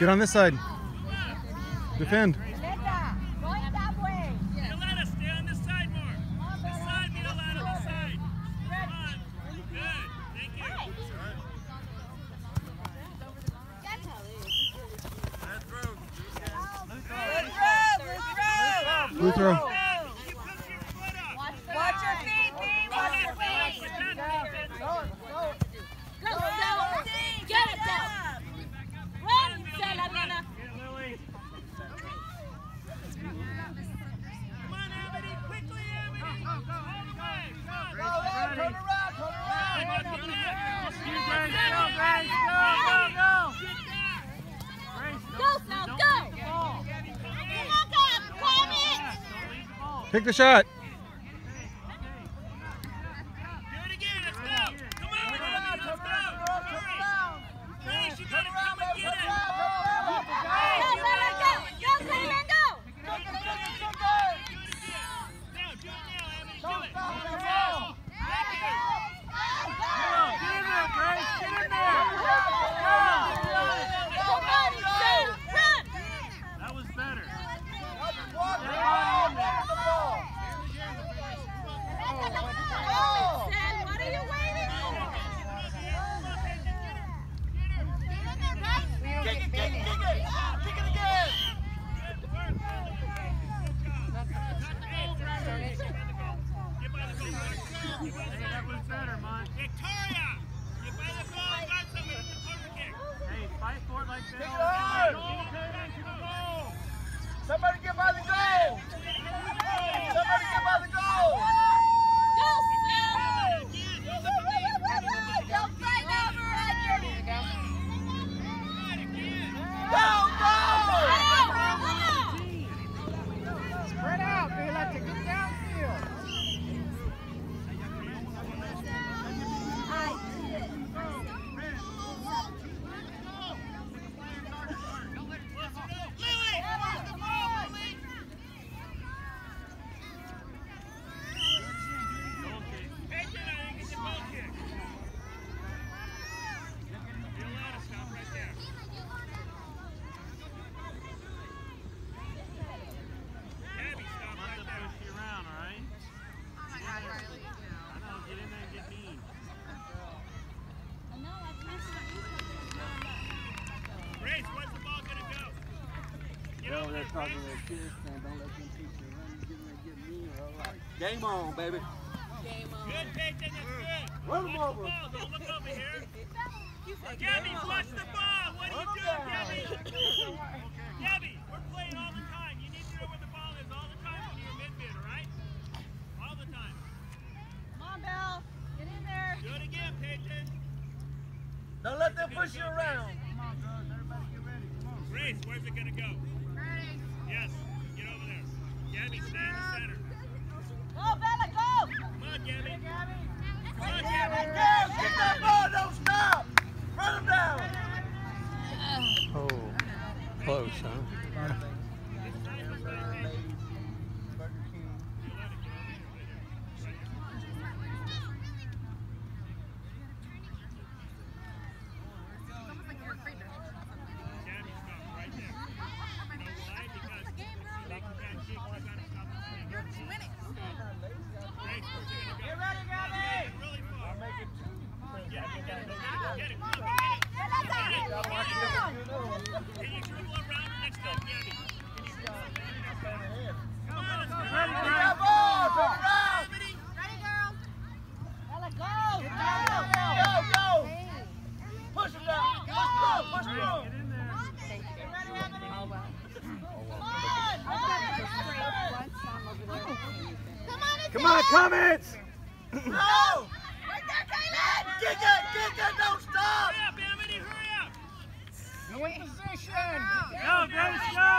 Get on this side. Defend. Blue throw. Watch your feet, B. Watch your feet. Go, get it down. Run, Salamina. Come on, Amity, quickly, Amity. All the way. Go, turn around. Go, Sal, go. Take the shot. Do it again, let's go. Come on, let's go. Hurry. Grace, you gotta come and get it. Go, Fernando. Now, do it now, Amity, do it. That was better. What are you waiting for? Kick it again. That was better, Mon. Victoria, you by the goal, got somebody with the corner kick. Hey, fight for it like that. Somebody get by the goal. Go, Sal. Don't fight over Go! Spread out, they like to get downfield. Game on, baby. Good, Peyton, that's good. Run them over. Don't look over here. Gabby, watch the ball. What are you doing, Gabby? Gabby, we're playing all the time. You need to know where the ball is all the time when you're mid-mid, all right? All the time. Come on, Belle. Get in there. Do it again, Peyton. Don't let them push you around. Come on, girls, everybody get ready. Come on. Grace, where's it going to go? Ready. Yes, get over there. Gabby, stay in the center. Go, Bella, go. Come on, Gabby. Come on, Girls, Gabby. get that ball, don't stop. Run them down. Oh, close, huh? Come on, Comets! No! Right there, Caleb! Kick it, don't stop! Hurry up, Amity, hurry up! Go in position. Go, Grace, go!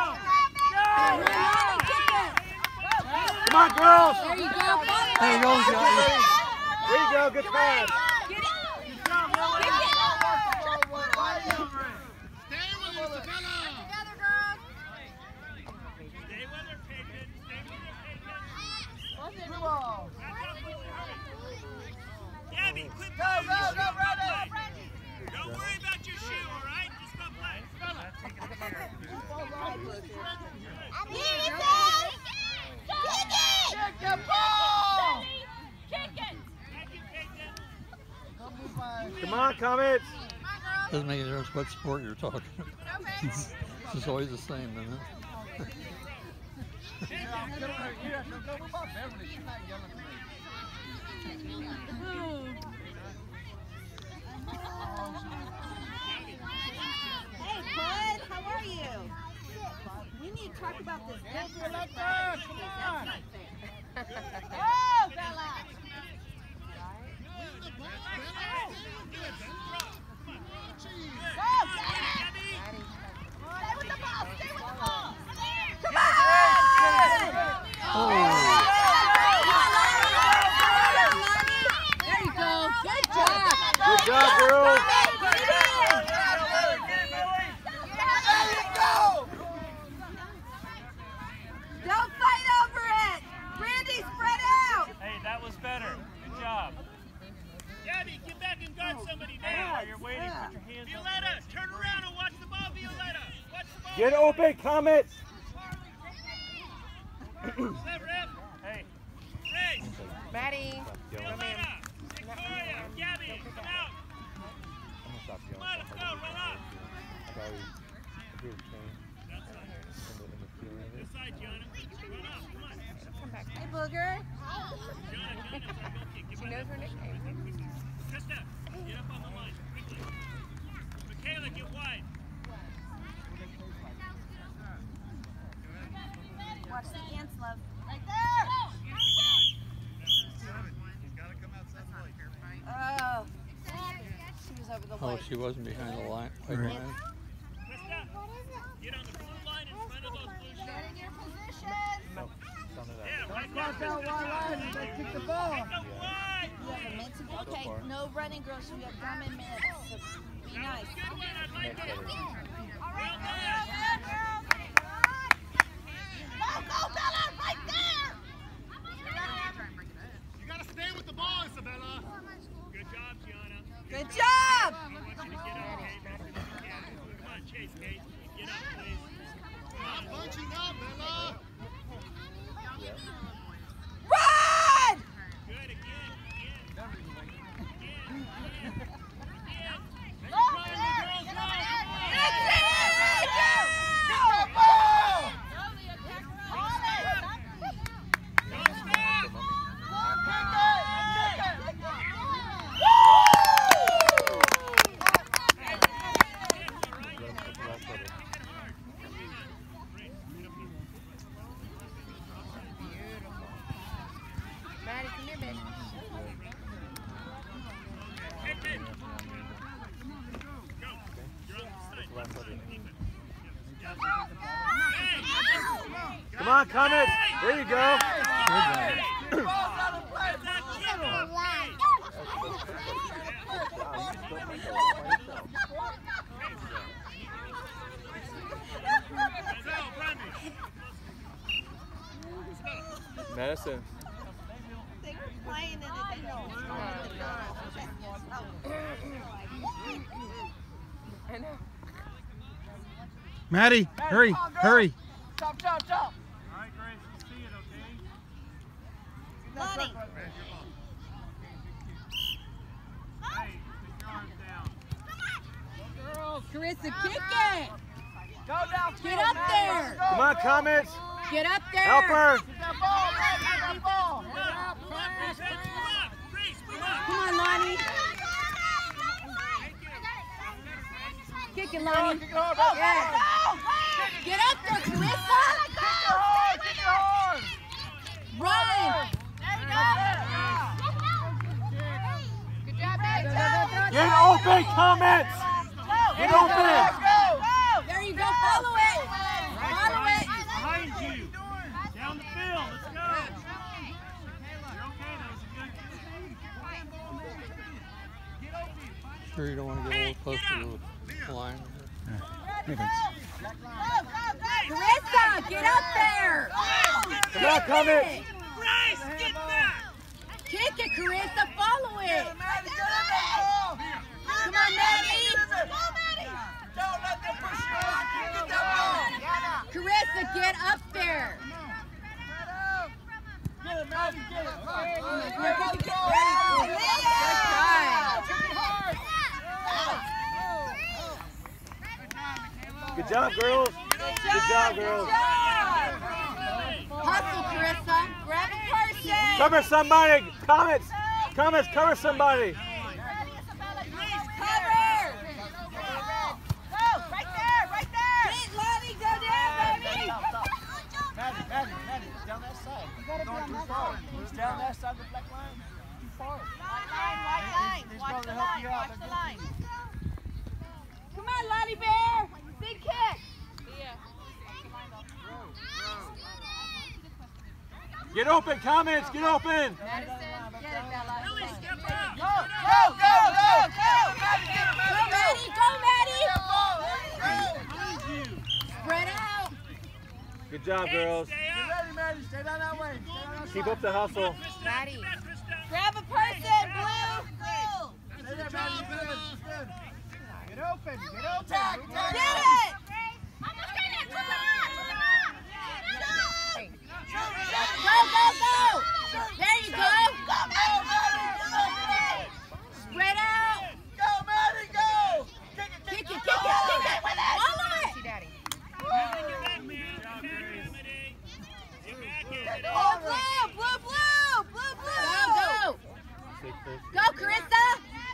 Come on, girls! There you go. There you go, Johnny. There you go, good pass. Get it. Good job, Lily. Stay with her, Isabella! Together, girls. Stay with her, Peyton. Stay with her, Peyton. Come on! Gabby, quick Go, play. go, go, Brandon! Don't worry about your shoe, all right? Just go play. Come on, Comets. Doesn't make any difference what sport you're talking about. It's just always the same, isn't it? Hey, bud, how are you? We need to talk about this. That's not fair. Oh, Bella! Go, Gabby! Stay with the ball, stay with the ball! Come on! Oh. There you go. Good job. Good job, girls. Don't fight over it. Randy, spread out. Hey, that was better. Good job. Gabby, get back and guard somebody Hey, now. while you're waiting, put your hands up. Violetta, turn around and watch the ball, Violetta. Watch the ball. Get open, Comets. Left, ref. Hey, Race. Maddie. Violetta. Victoria. Gabby, come out. Come on, let's go. Run up. This side, Gianna. Run up. Come on. Hey, Booger. Gianna, sorry, go kick. She knows her nickname. Krista, get up on the line, quickly. Michaela, get wide. Watch the ants, love. Right there. Oh. She was over the Oh, white. she wasn't behind the line. White line. Krista, get on the blue line in front of those blue Get shirts. in your position. Yeah, right Cross there, that Krista. white line and they kick the ball. Pick up wide. You have a minute to go. Okay, no running, girls. You have gum and minutes. So be nice. Good one, I like it. All right, Well girls. Go, go, Bella, right there. You gotta stay with the ball, Isabella. Good job, Gianna. Good job. I want you to get up, Kate. Come on, Chase, Kate. Get up, please. Not punching now, Bella. Run! Good, again. Go, Girls, go. That's it. Go, Don't stop. Maddie, come here, baby. Hey, babe. Go. You're on the side. Hey. Come on, Comets. There you go. Medicine. They were playing in it. They know what's going on. I know. Maddie, hurry, hurry. Chop, chop, chop. all right, Grace, let's see it, okay? Lonnie. Hey, put your arms down. Carissa, kick it! Go down. Get up there! Come on, Comets. Get up there! Help her. Get that ball, Maddie. Get that ball. Come on, Lonnie. Kick it, Lonnie. Kick it hard, ball. Yeah. Get up there, Carissa! Kick it hard. Kick it hard. Run! Good job, Maddie. Get open, Comets. Get open. There you go, follow it! Follow it! Behind you. Down the field, let's go. You're okay, that was a good. Sure you don't want to get a little closer to the line. Carissa, get up there! Come on, Comets. Bryce, get back! Kick it, Carissa, follow it! Maddie, get in that ball. Come on, Maddie! Don't let them push you out. Get that ball. Carissa, get up there! Get it, Maddie. Get it. Good try. Good job, girls. Good job, girls. Hustle, Carissa. Grab a person. Cover somebody. Comets. Comets, cover somebody. Cover. Go, right there, right there. Hit, Lonnie. Go down, baby. Maddie, down that side. You gotta going too far. He's down that side of the black line. Too far. White line. Watch the line. Watch the line. Come on, Lonnie Bear. Big kick. Get open, Comets. Get open. Madison, get it, Bella. Lily, step up. Go. Go, Maddie. Go, Maddie. Spread out. Good job, girls. Stay Get up. ready, Maddie. Stay down that way. Stay down that Keep side. up the hustle. Maddie. Grab a person, Blue. Stay there, Maddie. Good. Get open. Get open. Tag, Get tag. it. Go. There you go. Spread out. Go, Maddie, go. Kick it. Kick it. Follow it. See Daddy. Get back, man. Get back, Comedy. Get back in. Oh, Blue. Go, Carissa.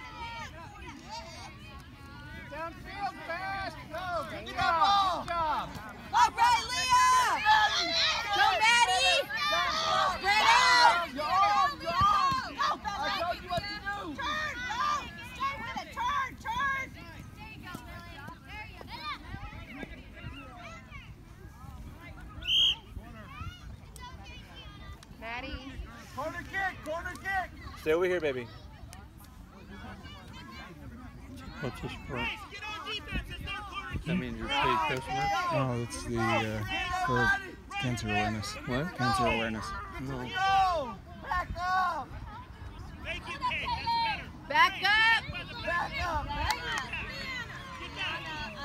Downfield fast. Go. Good Get job. that ball. Good job. All right, Leah. Go, Maddie. Spread out. You're on. I told you what to do. Turn, go. Stay with it. Turn. Maddie. Corner kick. Stay over here, baby. What's this for? Guys, get on defense. It's their corner kick. That means you're paid customer? Oh, it's the for cancer awareness. What? Cancer awareness. No. Go. Back up. Thank you, Kate. That's better. Back up. Back up. Get down.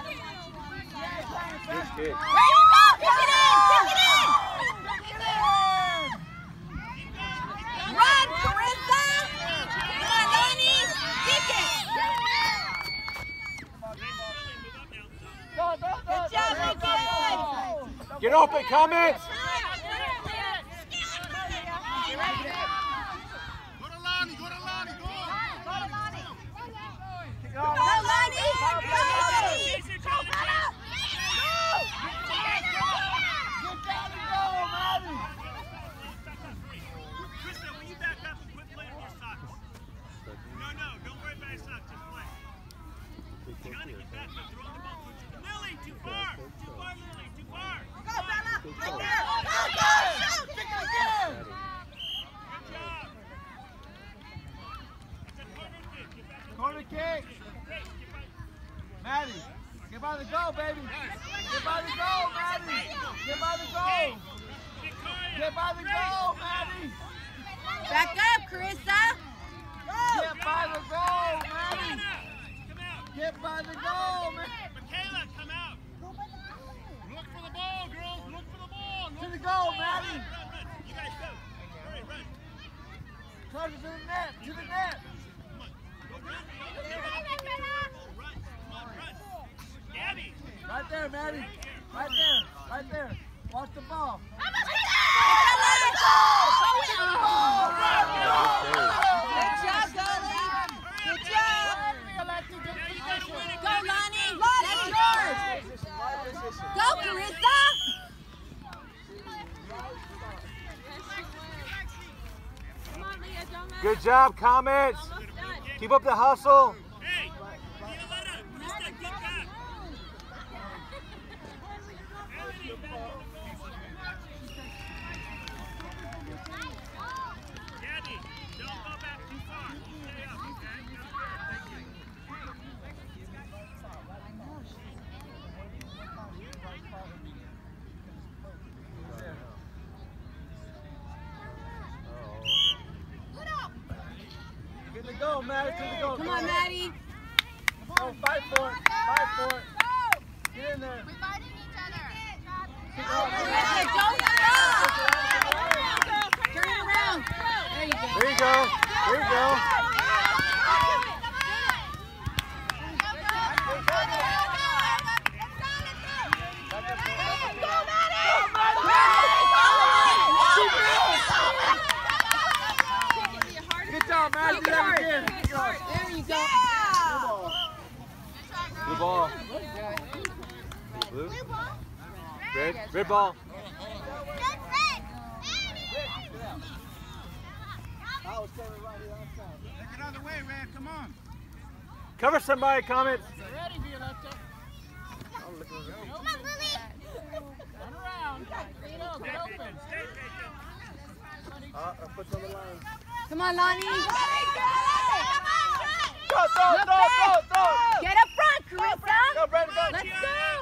Good kick. There you go. Kick it in. Run, Carissa. Come on, Lonnie. Kick it. Good job, Lincoln. Get open, Comets. Go to Lonnie. Go, Lonnie. Go. Jason, Charlie, Chase. Krista, will you back up and quit playing with your socks? No, don't worry about your socks. Just play. You gotta get back up. Throw the ball. Lily, too far, Lily, too far. Go, Bella. Right there. Go. Kick it again. Good job. It's a corner kick. Get back up. Corner kick. Maddie, get by the goal, baby. Get by the goal, Maddie. Get by the goal. Victoria. Get by the goal, Maddie. Back up, Carissa. Get by the goal, Maddie. Come out. Get by the goal, man. Michaela, come out. Look for the ball, girls. Look for the ball. To the goal, Maddie. Run. You guys go. Hurry, run. Close to the net. To the net. Go run. Come on, run. Gabby. Right there, Maddie. Right there. Watch the ball. Good job, Dolly. Good job. Go, Lonnie. That's yours. Go, Carissa. Good job, Comets. Keep up the hustle. Hey, Violetta, Krista, get back. Gabby, don't go back too far. Stay up, okay? Thank you. Get the goal, Maddie. To the goal. Come on, Maddie. Go, fight for it. Fight for it. Get in there. We're fighting each other. Carissa, don't stop. Turn it around. There you go. There you go. There you go. ball. Blue? Red? Red ball. Take it out of the way, Red. Come on. Cover somebody, Comets. Ready, Violetta. Come on, Lily. Turn around. Get open. Foot's on the line. Come on, Lonnie. Go! Get up front, Carissa. Go, Brandon, go! Let's go.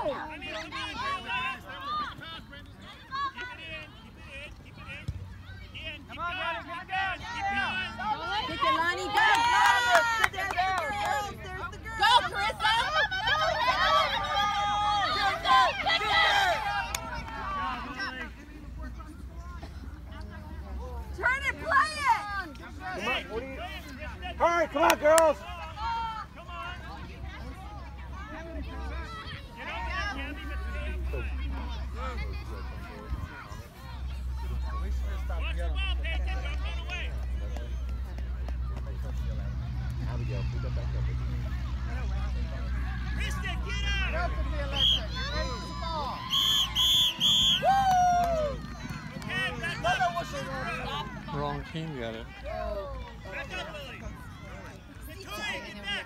Kick it, Lonnie. Go. Go, Carissa. Turn it, play it. Come on, what are you... Hurry, come on, girls! Abigail, put that back up. Krista, get out! Wrong team got it. Back up, Lily. Victoria, get back.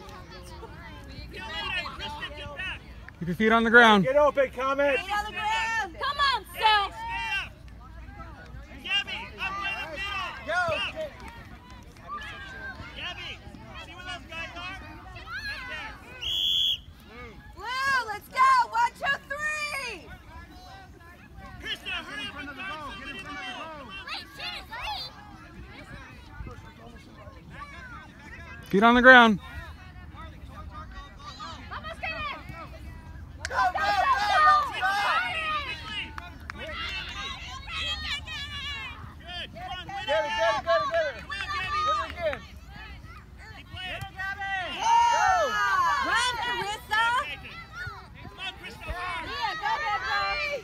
Krista, get back. Keep your feet on the ground. Get open, Comets! Stay on the ground. Come on, Sel. Stay up. Gabby, up in the middle. Go. Up. Gabby, see where those guys are? Up there. Blue, let's go. 1, 2, 3. Krista, hurry up and find somebody in the middle. Feet on the ground. Run, Carissa. Come on, Krista, hard. Yeah, go ahead, Lily.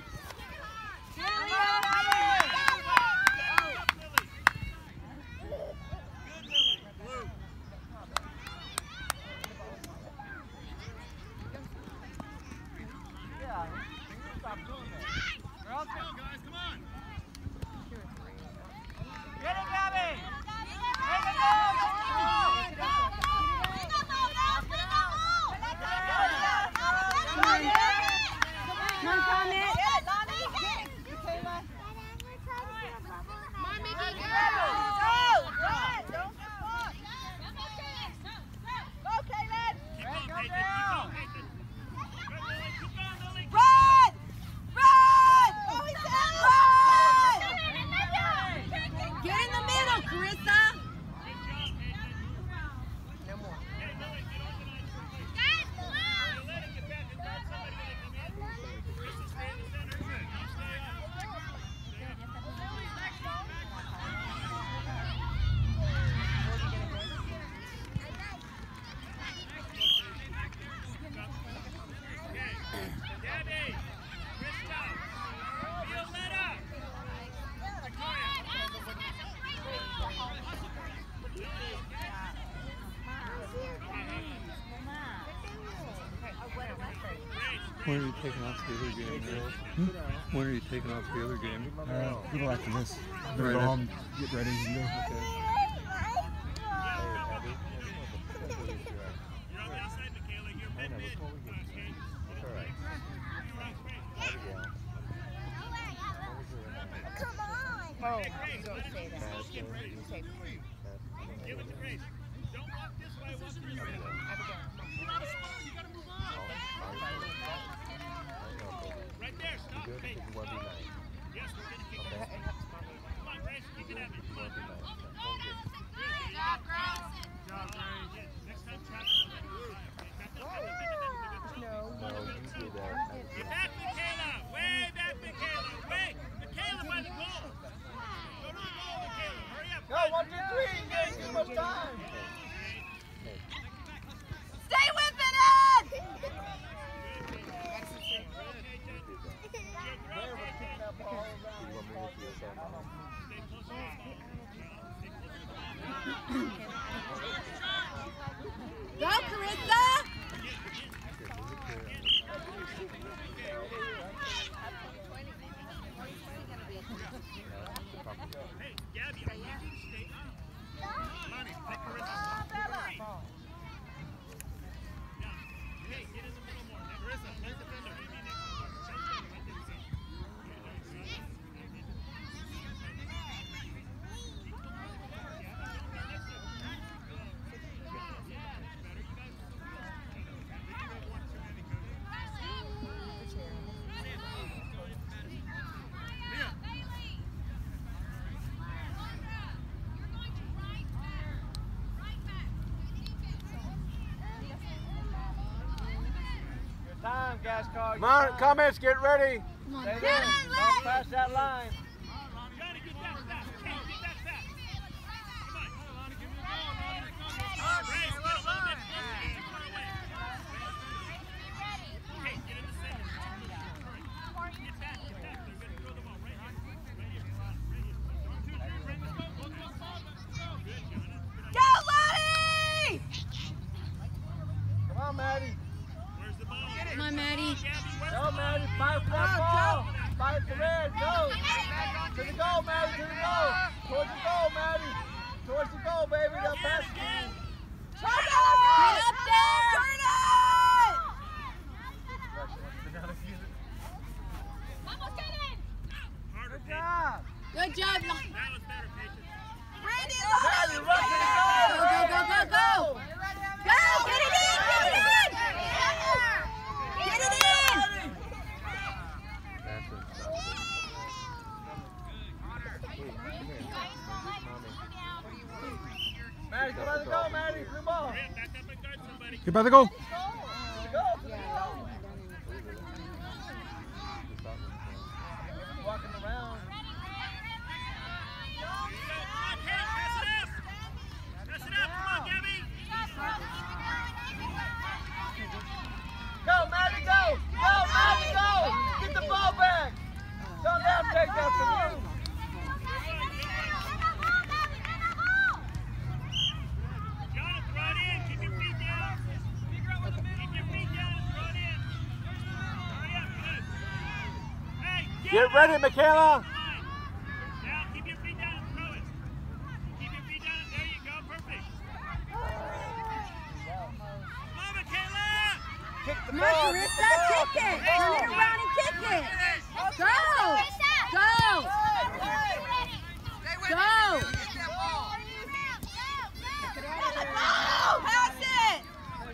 When are you taking off the other game, girls? When are you taking off the other game? People after this. Better Right. go home, get ready, and go. Okay. You're on the outside, Michaela. You're mid-mid. Come on. Oh, don't say that. Give it to Grace. Don't walk this way, walk through the middle. You're out of spot. You gotta move on. Right there, stop. Hey. Yes, we're gonna kick it. Come on, Grace, kick it at me. Come on. Good job, Grace. Next time, try to get back, Michaela. Way back, Michaela. Way. Michaela, by the goal. Go to the goal, Michaela. Hurry up. Go, 1, 2, 3. You ain't too much time. line, gas car. Come on, Comets, get ready. Come on, Stay Matt. there. Don't pass that line. Gotta get that fast. Hey, get that fast. Come on. Race, get a little bit closer. Too far away. Hey, get in the center. Get back. They're gonna throw the ball right here. Right here. Right here. 1, 2, 3, bring this ball. Go, go, go. Good, Jonathan. Go, Lottie! Come on, Maddie. Where's the ball? Come on, Maddie. Go, Maddie. Fight for that ball. Fight the red. Go. To the goal, Maddie. To the goal. Towards the goal, Maddie. Towards the goal, baby. Don't pass it. Turn it! Up there! Turn it! Harder, Good Peyton. job. Good job. That was better, Peyton. Randy, Maddie, run to the Go, goal. go, go, go, go. Go! Get it in! Get it in! Get it in! Maddie, go by the goal, Maddie. Blue ball. Grant, back up and guard somebody. Get by the goal. To the goal. To the goal. Walking around. Come on, Kate, pass it up. Pass it up. Come on, Gabby. Go, Maddie, go! Go, Maddie, go! Get the ball back! Don't let him take that from you! Jonathan, throw it in. Keep your feet down. Keep your feet down and throw it in. Hurry up, good. Hey, Get ready, Michaela. Now, keep your feet down and throw it. Keep your feet down. There you go. Perfect. Come on, Michaela. Kick the Come on, ball! Carissa, kick it! Turn it around and kick it! Go! Go! Go! Pass it!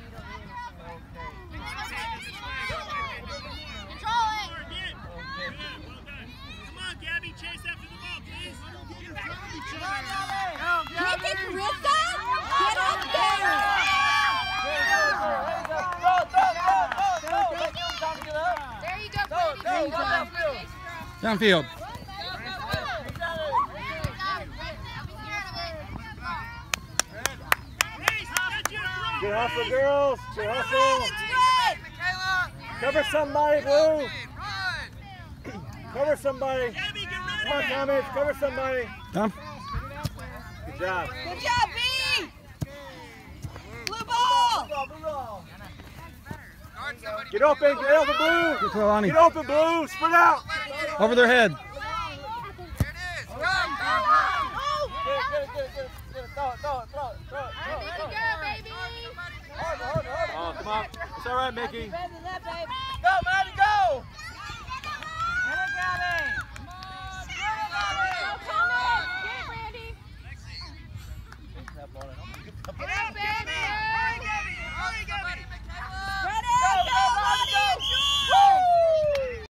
Control it! More again. Good, well done. Come on, Gabby, chase after the ball, please. Kick it, Carissa! Get up there! There you go, Go, Brady. go, downfield. Downfield. Race, get you a Good hustle, girls. Good hustle. It's Cover somebody, Blue. Cover somebody. Gabby, get Come on, ready. Comets. Cover somebody. Tom. Good job. Good job, B! Blue ball! Blue ball. Get open. Get open, Blue. Good throw, Lonnie. Get open, Blue. Spread out. Over their head. Good. Throw it. Let it go, baby. Hold it. Oh, come on. It's all right, Mickey. Go, Maddie, go! Get it, Gabby! Go, Comets. Get it, Randy. That ball in. Get up,